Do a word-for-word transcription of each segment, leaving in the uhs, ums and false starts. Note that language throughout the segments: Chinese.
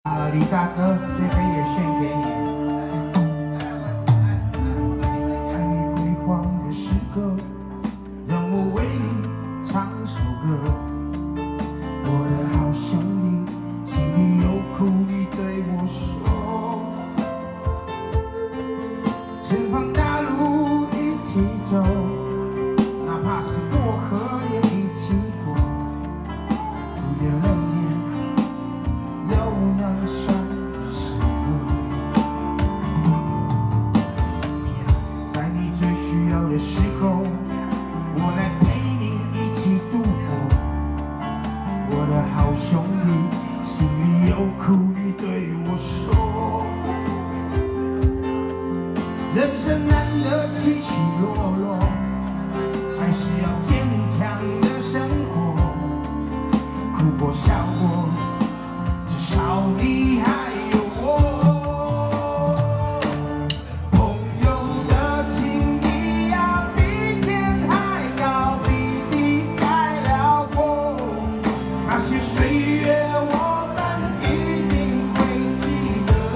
啊，李大哥，这杯也献给你。爱你辉煌的时刻，让我为你唱首歌。我的好兄弟，心里有苦你对我说。前方大路一起走，哪怕是过河也一起过。有点泪眼，又能算什么？在你最需要的时候，我来陪你一起度过。我的好兄弟，心里有苦你对我说。人生难得起起落落，还是要坚强的生活。哭过笑过，至少你还有我。朋友的情谊呀，比天还高，比地还辽阔。那些岁月我们一定会记得。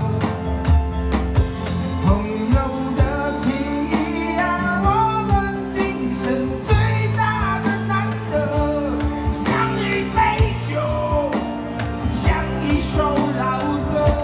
朋友的情谊呀，我们今生最大的难得。像一杯酒，像一首老歌。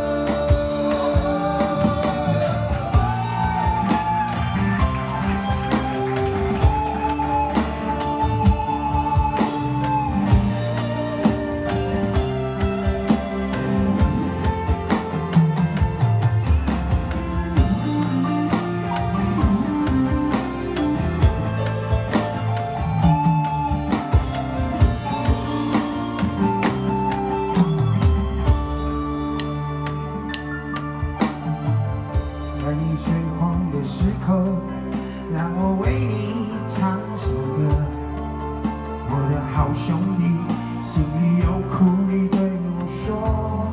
在你最慌的时刻，让我为你唱首歌。我的好兄弟，心里有苦你对我说。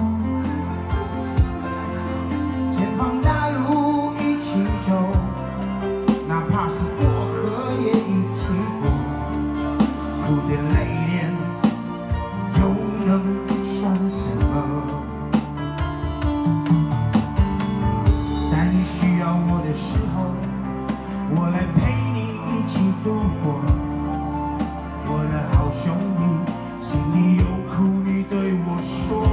前方大路一起走，哪怕是过河也一起过。哭点泪点，又能算什么？在你需要我的时候，我来陪你一起度过。我的好兄弟，心里有苦你对我说。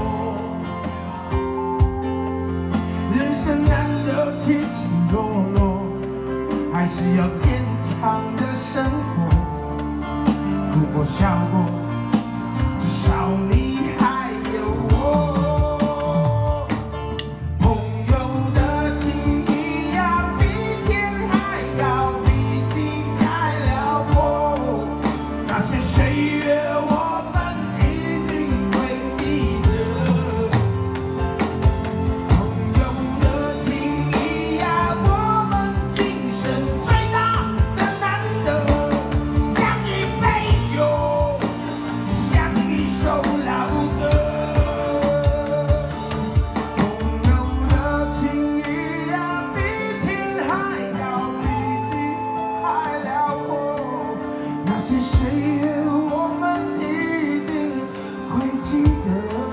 人生难得起起落落，还是要坚强的生活。哭过笑过，至少你还有我。岁月我们一定会记得。朋友的情谊呀，我们今生最大的难得。像一杯酒，像一首老歌。朋友的情谊呀，比天还高，比地还辽阔。那些岁月我们一定会记得。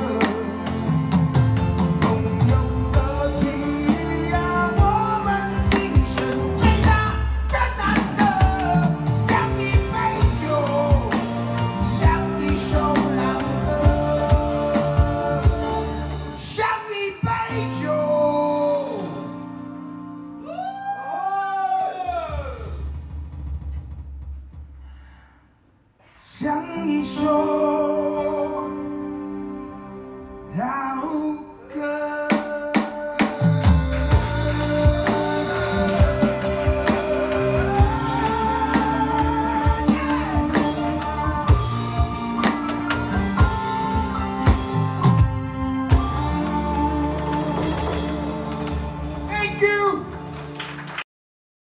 朋友的情谊呀，我们今生最大的难得。像一杯酒，像一首老歌，像一杯酒。像一首。